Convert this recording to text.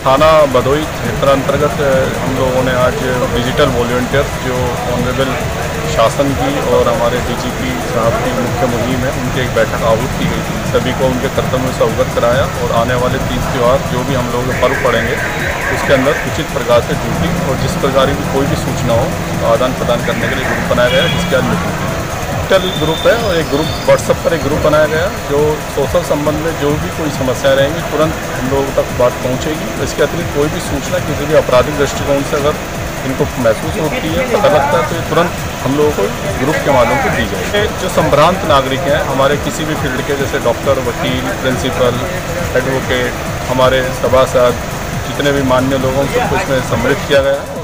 थाना भदोई क्षेत्र अंतर्गत हम लोगों ने आज डिजिटल वॉलंटियर्स जो ऑनरेबल शासन की और हमारे डीजीपी साहब की मुख्य मुहिम है उनकी एक बैठक आहूत की गई थी। सभी को उनके कर्तव्यों से अवगत कराया और आने वाले 30 त्यौहार जो भी हम लोगों के पर्व पड़ेंगे उसके अंदर उचित प्रकार से ड्यूटी और जिस प्रकार की कोई भी सूचना हो तो आदान प्रदान करने के लिए ग्रुप बनाया गया, जिसके आज मीटिंग डिजिटल ग्रुप है और एक ग्रुप व्हाट्सएप पर एक ग्रुप बनाया गया जो सोशल संबंध में जो भी कोई समस्याएं रहेंगी तुरंत हम लोगों तक बात पहुंचेगी। इसके अतिरिक्त कोई भी सूचना किसी भी आपराधिक दृष्टिकोण से अगर इनको महसूस होती है, पता लगता है, तो ये तुरंत हम लोगों को ग्रुप के माध्यम से दी जाएगी। जो संभ्रांत नागरिक हैं हमारे किसी भी फील्ड के, जैसे डॉक्टर, वकील, प्रिंसिपल, एडवोकेट, हमारे सभासद, जितने भी मान्य लोगों को इसमें सम्मिलित किया गया है।